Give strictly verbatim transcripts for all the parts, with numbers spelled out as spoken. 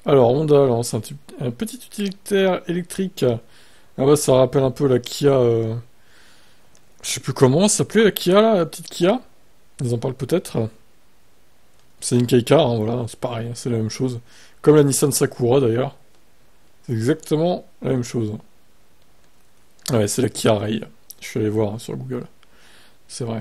Alors, Honda, alors, c'est un, tu- un petit utilitaire électrique. Ah bah, ça rappelle un peu la Kia. euh, Je sais plus comment ça s'appelait la Kia, là, la petite Kia. Ils en parlent peut-être. C'est une K-Car, hein, voilà, c'est pareil, hein, c'est la même chose. Comme la Nissan Sakura d'ailleurs. C'est exactement la même chose. Ouais, c'est la Kia Ray. Je suis allé voir hein, sur Google. C'est vrai.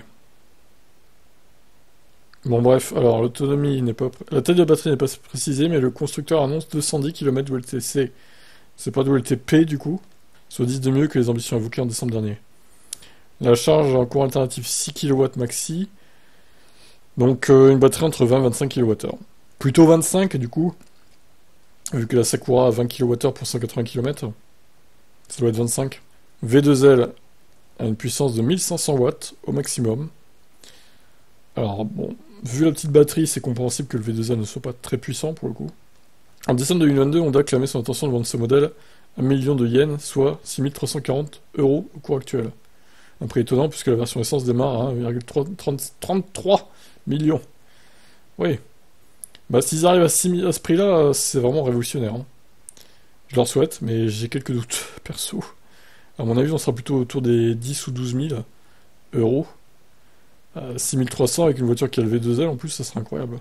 Bon, bref, alors l'autonomie n'est pas. La taille de la batterie n'est pas précisée, mais le constructeur annonce deux cent dix kilomètres W L T C. C'est pas W L T P du coup. Soit dix de mieux que les ambitions évoquées en décembre dernier. La charge en courant alternatif six kilowatts maxi. Donc euh, une batterie entre vingt et vingt-cinq kilowattheures. Plutôt vingt-cinq du coup, vu que la Sakura a vingt kilowattheures pour cent quatre-vingts kilomètres. Ça doit être vingt-cinq. V deux L a une puissance de mille cinq cents watts au maximum. Alors bon, vu la petite batterie, c'est compréhensible que le V deux L ne soit pas très puissant pour le coup. En décembre deux mille vingt-deux, Honda a clamé son intention de vendre ce modèle à un million de yens, soit six mille trois cent quarante euros au cours actuel. Un prix étonnant puisque la version essence démarre à un virgule trente-trois millions. Oui. Bah s'ils arrivent à, six mille à ce prix-là, c'est vraiment révolutionnaire, hein. Je leur souhaite, mais j'ai quelques doutes, perso. À mon avis, on sera plutôt autour des dix ou douze mille euros. Euh, six mille trois cents avec une voiture qui a le V deux L, en plus, ça serait incroyable.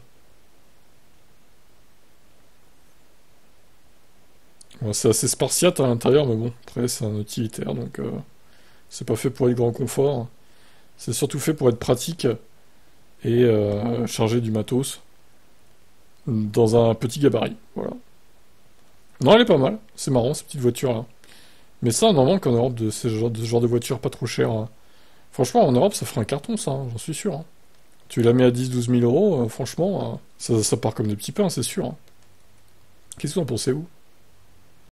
Bon, c'est assez spartiate à l'intérieur, mais bon, après, c'est un utilitaire, donc euh, c'est pas fait pour les grands conforts. C'est surtout fait pour être pratique et euh, charger du matos dans un petit gabarit. Voilà. Non, elle est pas mal. C'est marrant, cette petite voiture-là. Mais ça, on en manque en Europe de ce genre de, genre de voiture pas trop chère, hein. Franchement, en Europe, ça ferait un carton, ça, hein, j'en suis sûr, hein. Tu la mets à dix douze mille euros, euh, franchement, euh, ça, ça part comme des petits pains, c'est sûr, hein. Qu'est-ce que vous en pensez, vous?